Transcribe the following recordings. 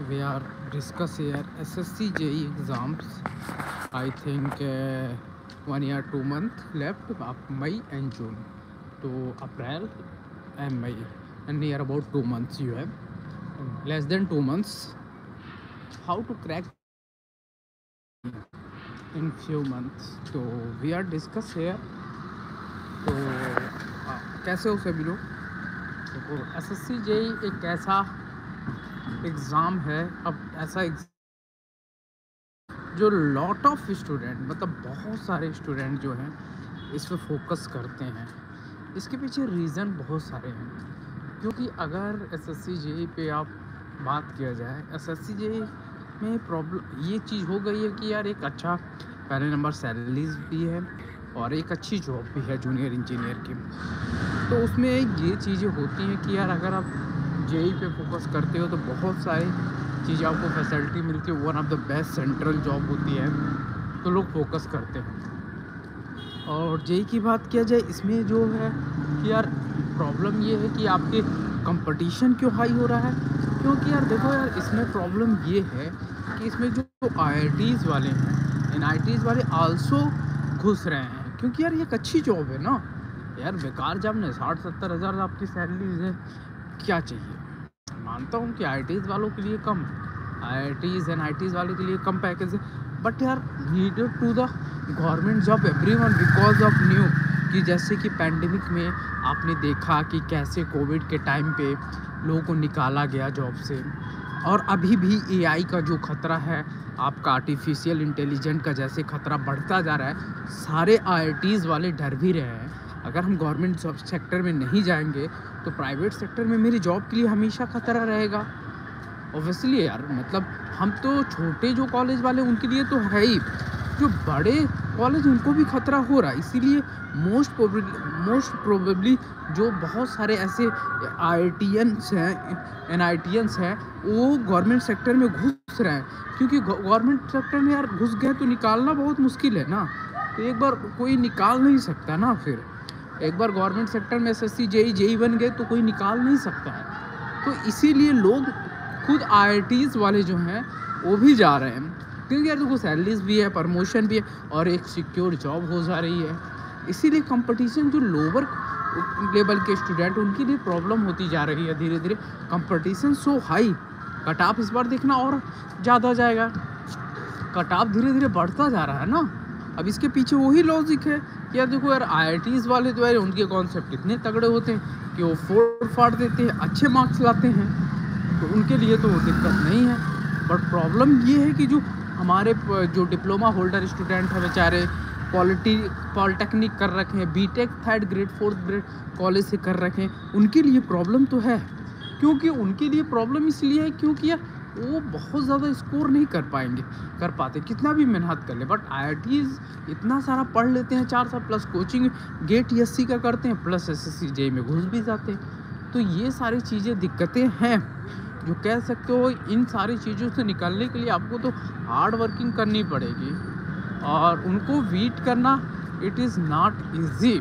we are discuss here SSC JEE exams. I think 1 year 2 month left of May and June to April and May, and near about 2 months you have less than 2 months. How to crack in few months? तो we are discuss here. तो कैसे हो सभी लोग? तो SSC JEE एक ऐसा exam है, अब ऐसा जो लॉट ऑफ स्टूडेंट, मतलब बहुत सारे स्टूडेंट जो हैं इस पर फोकस करते हैं। इसके पीछे रीज़न बहुत सारे हैं, क्योंकि अगर SSC JEE पे आप बात किया जाए, SSC JEE में प्रॉब्लम ये चीज़ हो गई है कि यार एक अच्छा पहले नंबर सैलरीज भी है और एक अच्छी जॉब भी है जूनियर इंजीनियर की। तो उसमें ये चीज़ें होती हैं कि यार अगर आप JEE पे फोकस करते हो तो बहुत सारी चीज़ें आपको फैसिलिटी मिलती है, one of the best central job होती है, तो लोग फोकस करते हैं। और JEE की बात किया जाए, इसमें जो है कि यार प्रॉब्लम ये है कि आपके कंपटीशन क्यों हाई हो रहा है, क्योंकि यार देखो यार इसमें प्रॉब्लम ये है कि इसमें जो IITs वाले हैं, NITs वाले आल्सो घुस रहे हैं, क्योंकि यार ये एक अच्छी जॉब है ना यार। बेकार जब ने 60-70 हज़ार आपकी सैलरीज है, क्या चाहिए। मानता हूँ कि IITs वालों के लिए कम, IITs NITs वाले के लिए कम पैकेज है, बट यार needed to the government job everyone because of new, कि जैसे कि पैंडेमिक में आपने देखा कि कैसे कोविड के टाइम पे लोगों को निकाला गया जॉब से, और अभी भी AI का जो खतरा है, आपका आर्टिफिशियल इंटेलिजेंट का जैसे खतरा बढ़ता जा रहा है, सारे IITs वाले डर भी रहे हैं। अगर हम गवर्नमेंट जॉब सेक्टर में नहीं जाएंगे तो प्राइवेट सेक्टर में मेरी जॉब के लिए हमेशा खतरा रहेगा। ऑब्वियसली यार, मतलब हम तो छोटे जो कॉलेज वाले उनके लिए तो है ही, जो बड़े कॉलेज उनको भी खतरा हो रहा है। इसीलिए मोस्ट प्रोबेबली जो बहुत सारे ऐसे IITians हैं, NITians हैं, वो गवर्नमेंट सेक्टर में घुस रहे हैं, क्योंकि गवर्नमेंट सेक्टर में यार घुस गए तो निकालना बहुत मुश्किल है ना। तो एक बार कोई निकाल नहीं सकता ना, फिर एक बार गवर्नमेंट सेक्टर में SSC JEE बन गए तो कोई निकाल नहीं सकता है। तो इसीलिए लोग खुद IITs वाले जो हैं वो भी जा रहे हैं, क्योंकि यार देखो सैलरीज भी है, प्रमोशन भी है, और एक सिक्योर जॉब हो जा रही है। इसीलिए कंपटीशन जो लोअर लेवल के स्टूडेंट, उनके लिए प्रॉब्लम होती जा रही है धीरे धीरे। Competition so high, cut off इस बार देखना और ज़्यादा जाएगा, कट ऑफ धीरे धीरे बढ़ता जा रहा है ना। अब इसके पीछे वही लॉजिक है कि यार देखो यार IITs वाले तो यार उनके कॉन्सेप्ट इतने तगड़े होते हैं कि वो फोड़ फाड़ देते हैं, अच्छे मार्क्स लाते हैं, तो उनके लिए तो दिक्कत नहीं है। बट प्रॉब्लम ये है कि जो हमारे जो डिप्लोमा होल्डर स्टूडेंट हैं बेचारे, पॉलिटेक्निक कर रखे हैं, BTech 3rd grade 4th grade college से कर रखे हैं, उनके लिए प्रॉब्लम तो है। क्योंकि उनके लिए प्रॉब्लम इसलिए है क्योंकि यार वो बहुत ज़्यादा स्कोर नहीं कर पाते कितना भी मेहनत कर ले। बट IITs इतना सारा पढ़ लेते हैं, 4 साल प्लस कोचिंग गेट SC का करते हैं, प्लस SSC JEE में घुस भी जाते हैं। तो ये सारी चीज़ें दिक्कतें हैं, जो कह सकते हो इन सारी चीज़ों से निकलने के लिए आपको तो हार्ड वर्किंग करनी पड़ेगी, और उनको बीट करना इट इज़ नॉट ईजी।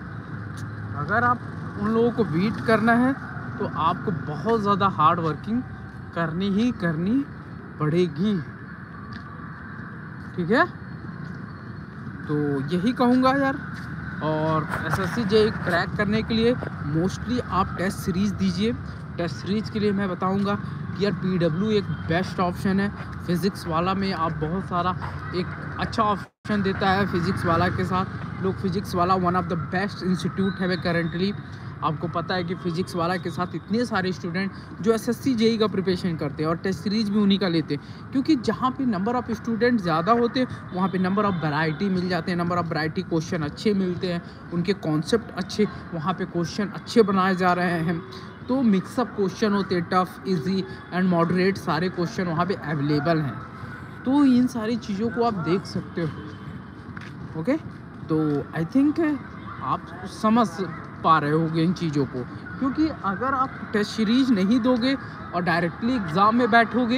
अगर आप उन लोगों को बीट करना है तो आपको बहुत ज़्यादा हार्ड वर्किंग करनी पड़ेगी, ठीक है। तो यही कहूँगा यार। और SSC JEE क्रैक करने के लिए मोस्टली आप टेस्ट सीरीज़ दीजिए। टेस्ट सीरीज़ के लिए मैं बताऊँगा कि यार PW एक बेस्ट ऑप्शन है। फिज़िक्स वाला में आप बहुत सारा एक अच्छा ऑप्शन देता है फिज़िक्स वाला के साथ। लोग फिज़िक्स वाला one of the best institute है करेंटली। आपको पता है कि फ़िज़िक्स वाला के साथ इतने सारे स्टूडेंट जो SSC JEE का प्रिपरेशन करते हैं, और टेस्ट सीरीज़ भी उन्हीं का लेते हैं, क्योंकि जहाँ पे नंबर ऑफ़ स्टूडेंट ज़्यादा होते हैं वहाँ पे नंबर ऑफ़ वैरायटी मिल जाते हैं, नंबर ऑफ़ वैरायटी क्वेश्चन अच्छे मिलते हैं, उनके कॉन्सेप्ट अच्छे, वहाँ पे क्वेश्चन अच्छे बनाए जा रहे हैं। तो मिक्सअप क्वेश्चन होते हैं, टफ़, ईजी एंड मॉडरेट, सारे क्वेश्चन वहाँ पे अवेलेबल हैं। तो इन सारी चीज़ों को आप देख सकते हो। ओके, तो आई थिंक आप समझ पा रहे होगे इन चीज़ों को, क्योंकि अगर आप टेस्ट सीरीज नहीं दोगे और डायरेक्टली एग्ज़ाम में बैठोगे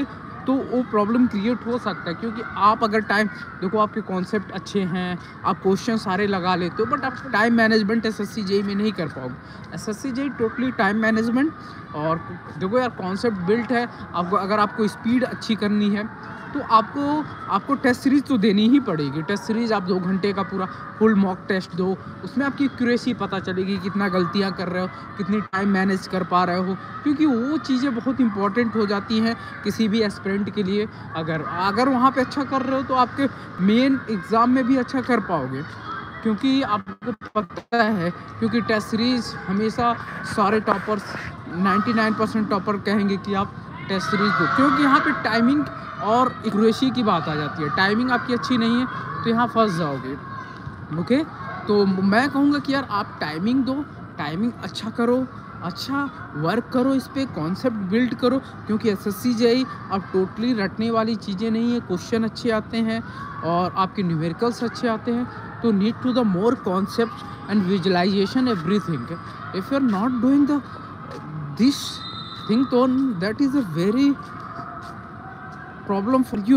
तो वो प्रॉब्लम क्रिएट हो सकता है, क्योंकि आप अगर टाइम देखो, आपके कॉन्सेप्ट अच्छे हैं, आप क्वेश्चन सारे लगा लेते हो, बट आप टाइम मैनेजमेंट एसएससी जेई में नहीं कर पाओगे। SSC JE totally time management. और देखो यार, कॉन्सेप्ट बिल्ट है आपको। अगर आपको स्पीड अच्छी करनी है तो आपको टेस्ट सीरीज़ तो देनी ही पड़ेगी। टेस्ट सीरीज़ आप 2 घंटे का पूरा फुल मॉक टेस्ट दो, उसमें आपकी एक्यूरेसी पता चलेगी, कितना गलतियां कर रहे हो, कितनी टाइम मैनेज कर पा रहे हो, क्योंकि वो चीज़ें बहुत इंपॉर्टेंट हो जाती हैं किसी भी एस्पिरेंट के लिए। अगर वहाँ पे अच्छा कर रहे हो तो आपके मेन एग्ज़ाम में भी अच्छा कर पाओगे, क्योंकि आपको पता है, क्योंकि टेस्ट सीरीज़ हमेशा सारे टॉपर्स 99% टॉपर कहेंगे कि आप टेस्ट सीरीज़ दो, क्योंकि यहाँ पे टाइमिंग और एक्यूरेसी की बात आ जाती है। टाइमिंग आपकी अच्छी नहीं है तो यहाँ फंस जाओगे। ओके, तो मैं कहूँगा कि यार आप टाइमिंग दो, टाइमिंग अच्छा करो, अच्छा वर्क करो, इस पे कॉन्सेप्ट बिल्ड करो, क्योंकि एसएससी जेईई अब टोटली रटने वाली चीज़ें नहीं है। क्वेश्चन अच्छे आते हैं और आपके न्यूमेरिकल्स अच्छे आते हैं, तो need to the more concept and visualisation everything. If you are not doing the this thing, तो that is a very problem for you.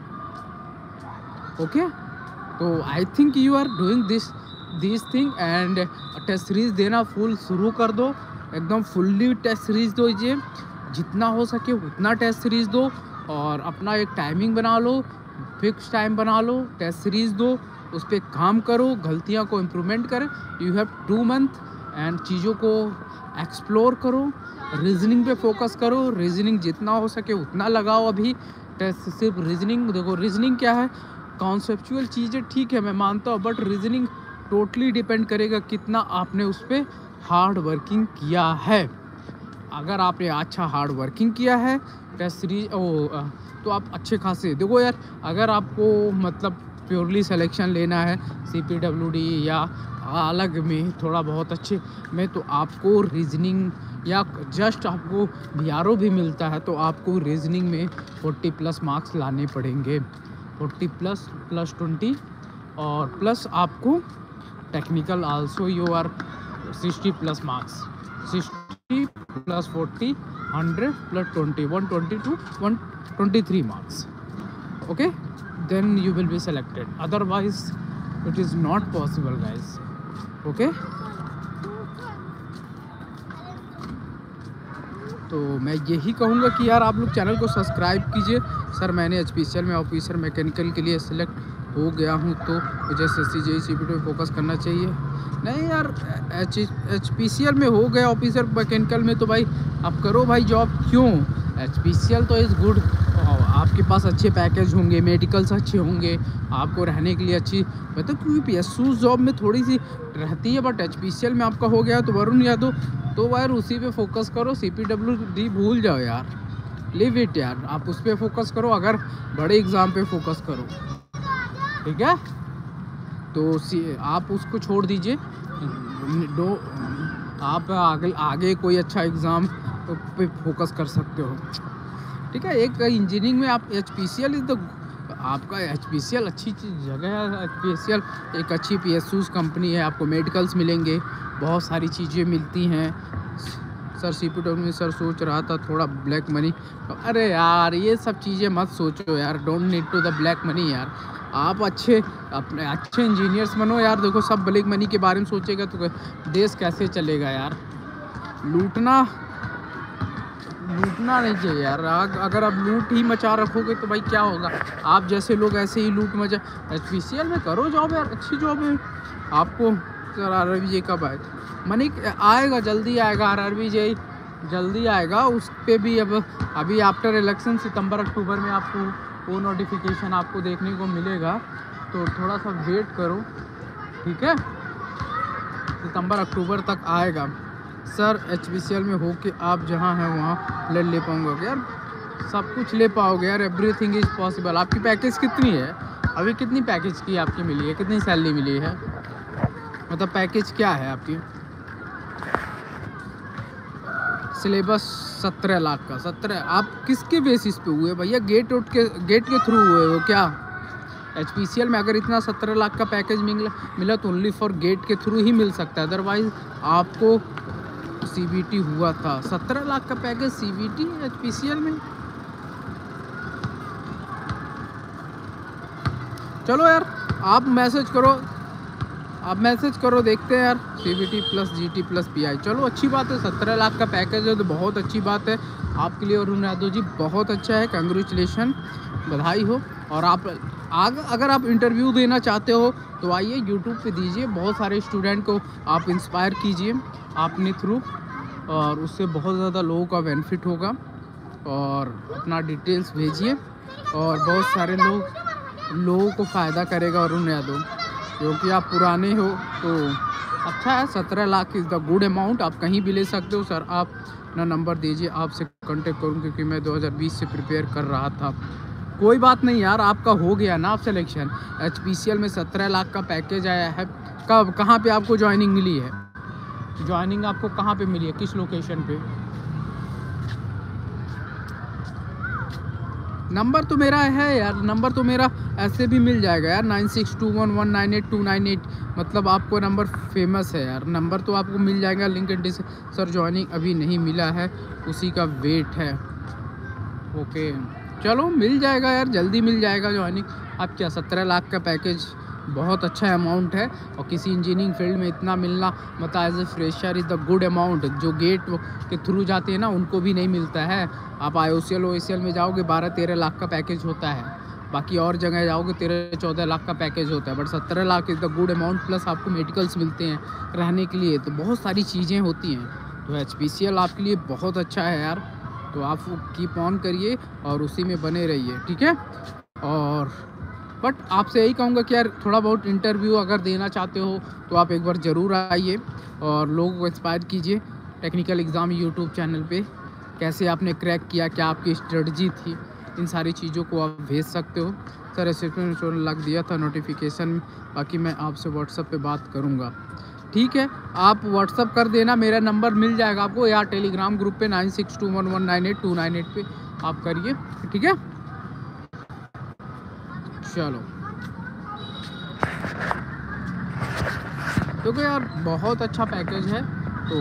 Okay, तो I think you are doing this thing. And test series देना full शुरू कर दो, एकदम fully test series दो, ये जितना हो सके उतना टेस्ट सीरीज दो, और अपना एक टाइमिंग बना लो, फिक्स टाइम बना लो, टेस्ट सीरीज दो, उस पर काम करो, गलतियां को इम्प्रूवमेंट करें। यू हैव 2 मंथ एंड चीज़ों को एक्सप्लोर करो, रीजनिंग पे फोकस करो, रीजनिंग जितना हो सके उतना लगाओ। अभी टेस्ट सिर्फ रीजनिंग, देखो रीजनिंग क्या है, कॉन्सेप्चुअल चीज़ें ठीक है मैं मानता हूँ, बट रीजनिंग टोटली डिपेंड करेगा कितना आपने उस पर हार्ड वर्किंग किया है। अगर आपने अच्छा हार्ड वर्किंग किया है टेस्ट सीरीज तो आप अच्छे खासे देखो यार। अगर आपको मतलब प्योरली सिलेक्शन लेना है CPWD या अलग में थोड़ा बहुत अच्छे में, तो आपको रीजनिंग या जस्ट आपको BRO भी मिलता है, तो आपको रीजनिंग में 40+ मार्क्स लाने पड़ेंगे, 40+ + 20, और प्लस आपको technical also you are 60+ marks, 60 + 40 100 + 20 122 123 marks. Okay, then you will be selected, otherwise it is not possible guys. Okay, तो मैं यही कहूँगा कि यार आप लोग चैनल को सब्सक्राइब कीजिए। सर मैंने HPCL में ऑफिसर मैकेनिकल के लिए सिलेक्ट हो गया हूँ, तो मुझे एसएससी जेईई CPT में फोकस करना चाहिए। नहीं यार, HPCL में हो गया ऑफिसर मैकेनिकल में, तो भाई आप करो भाई जॉब। क्यों? HPCL तो इज़ गुड, आपके पास अच्छे पैकेज होंगे, मेडिकल्स अच्छे होंगे, आपको रहने के लिए अच्छी, मतलब क्योंकि PSU जॉब में थोड़ी सी रहती है, बट HPCL में आपका हो गया तो वरुण यादव, तो यार उसी पे फोकस करो। CPWD भूल जाओ यार, लिव इट यार, आप उस पर फोकस करो, अगर बड़े एग्ज़ाम पे फोकस करो, ठीक है? तो आप उसको छोड़ दीजिए, आप आगे कोई अच्छा एग्ज़ाम पे फोकस कर सकते हो, ठीक है? एक इंजीनियरिंग में आप HPCL इज द, आपका HPCL अच्छी जगह है। HPCL एक अच्छी PSUs कंपनी है, आपको मेडिकल्स मिलेंगे, बहुत सारी चीज़ें मिलती हैं। सर CPW में सर सोच रहा था थोड़ा ब्लैक मनी, अरे यार ये सब चीज़ें मत सोचो यार, don't need to the black money यार। आप अपने अच्छे इंजीनियर्स बनो यार। देखो सब ब्लैक मनी के बारे में सोचेगा तो देश कैसे चलेगा यार? लूटना नहीं चाहिए यार। अगर आप लूट ही मचा रखोगे तो भाई क्या होगा? आप जैसे लोग ऐसे ही लूट मचा। HPCL में करो जॉब यार, अच्छी जॉब है आपको। सर RRBJ कब आए? मनी आएगा, जल्दी आएगा। RRBJ जल्दी आएगा, उस पर भी अभी आफ्टर इलेक्शन सितंबर-अक्टूबर में आपको वो नोटिफिकेशन आपको देखने को मिलेगा, तो थोड़ा सा वेट करो, ठीक है? सितंबर-अक्टूबर तक आएगा। सर HPCL में हो के आप जहाँ हैं वहाँ ब्लड ले पाऊँगा यार? सब कुछ ले पाओगे यार, एवरीथिंग इज़ पॉसिबल। आपकी पैकेज कितनी है अभी? कितनी पैकेज की आपकी मिली है? कितनी सैलरी मिली है? मतलब पैकेज क्या है आपकी? सिलेबस 17 लाख का। 17? आप किसके बेसिस पे हुए भैया? गेट के थ्रू हुए हो क्या? HPCL में अगर इतना 17 लाख का पैकेज मिला तो ओनली फॉर गेट के थ्रू ही मिल सकता है, अदरवाइज आपको CBT हुआ था। 17 लाख का पैकेज CBT HPCL में? चलो यार, आप मैसेज करो, देखते हैं यार। CBT plus GT plus PI, चलो अच्छी बात है। 17 लाख का पैकेज है तो बहुत अच्छी बात है आपके लिए वरुण यादव जी, बहुत अच्छा है। कंग्रेचुलेशन, बधाई हो। और आप अगर आप इंटरव्यू देना चाहते हो तो आइए यूट्यूब पे दीजिए, बहुत सारे स्टूडेंट को आप इंस्पायर कीजिए अपने थ्रू, और उससे बहुत ज़्यादा लोगों का बेनिफिट होगा। और अपना डिटेल्स भेजिए और बहुत सारे लोगों को फ़ायदा करेगा वरुण यादव, क्योंकि आप पुराने हो तो अच्छा है। 17 lakh is the good amount, आप कहीं भी ले सकते हो। सर आप अपना नंबर दीजिए, आपसे कांटेक्ट करूँ, क्योंकि मैं 2020 से प्रिपेयर कर रहा था। कोई बात नहीं यार, आपका हो गया ना आप सिलेक्शन। HPCL में 17 लाख का पैकेज आया है। कब, कहाँ पे आपको ज्वाइनिंग मिली है? ज्वाइनिंग आपको कहाँ पे मिली है, किस लोकेशन पे? नंबर तो मेरा है यार, नंबर तो मेरा ऐसे भी मिल जाएगा यार, 9621198298। मतलब आपको नंबर फेमस है यार, नंबर तो आपको मिल जाएगा। लिंक्डइन से सर ज्वाइनिंग अभी नहीं मिला है, उसी का वेट है। ओके चलो, मिल जाएगा यार, जल्दी मिल जाएगा ज्वाइनिंग। अब क्या 17 लाख का पैकेज बहुत अच्छा अमाउंट है, और किसी इंजीनियरिंग फील्ड में इतना मिलना मतलब as a fresher is the good amount. जो गेट के थ्रू जाते हैं ना, उनको भी नहीं मिलता है। आप IOCL OACL में जाओगे 12-13 लाख का पैकेज होता है, बाकी और जगह जाओगे 13-14 लाख का पैकेज होता है, but 17 lakh is the good amount. Plus आपको मेडिकल्स मिलते हैं रहने के लिए, तो बहुत सारी चीज़ें होती हैं। तो HPCL आपके लिए बहुत अच्छा है यार, तो आप कीप ऑन करिए और उसी में बने रहिए, ठीक है। और बट आपसे यही कहूँगा कि यार थोड़ा बहुत इंटरव्यू अगर देना चाहते हो तो आप एक बार ज़रूर आइए और लोगों को इंस्पायर कीजिए। टेक्निकल एग्ज़ाम यूट्यूब चैनल पे कैसे आपने क्रैक किया, क्या आपकी स्ट्रेटजी थी, इन सारी चीज़ों को आप भेज सकते हो। सर असिस्टेंट लग दिया था नोटिफिकेशन, बाकी मैं आपसे व्हाट्सएप पे बात करूँगा, ठीक है। आप व्हाट्सअप कर देना, मेरा नंबर मिल जाएगा आपको, या टेलीग्राम ग्रुप पे 9621198298 पे आप करिए, ठीक है। चलो क्योंकि यार बहुत अच्छा पैकेज है। तो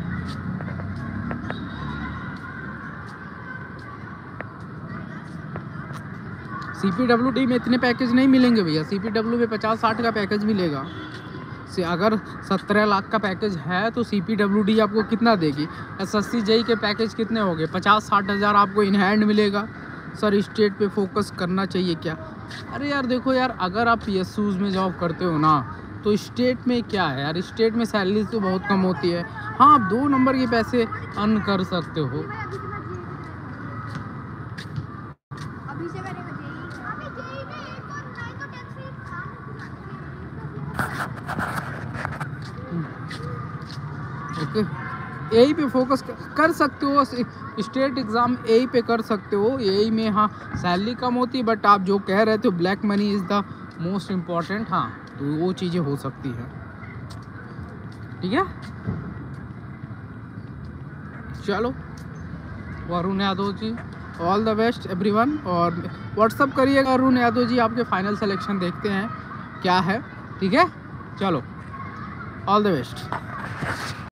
CPWD में इतने पैकेज नहीं मिलेंगे भैया, CPW में 50-60 का पैकेज मिलेगा। से अगर 17 लाख का पैकेज है तो CPWD आपको कितना देगी? SSC JEE के पैकेज कितने हो गए? 50-60 हज़ार आपको इन हैंड मिलेगा। सर स्टेट पे फोकस करना चाहिए क्या? अरे यार देखो यार, अगर आप PSUs में जॉब करते हो ना, तो स्टेट में क्या है यार, स्टेट में सैलरी तो बहुत कम होती है। हाँ, आप 2 नंबर के पैसे अर्न कर सकते हो। ओके, यही पे फोकस कर सकते हो। स्टेट एग्ज़ाम यही पे कर सकते हो, यही में हाँ सैलरी कम होती है, बट आप जो कह रहे थे black money is the most important, हाँ तो वो चीज़ें हो सकती है, ठीक है। चलो Varun Yadav ji, all the best everyone. और व्हाट्सअप करिएगा वरुण यादव जी, आपके फाइनल सिलेक्शन देखते हैं क्या है, ठीक है। चलो ऑल द बेस्ट।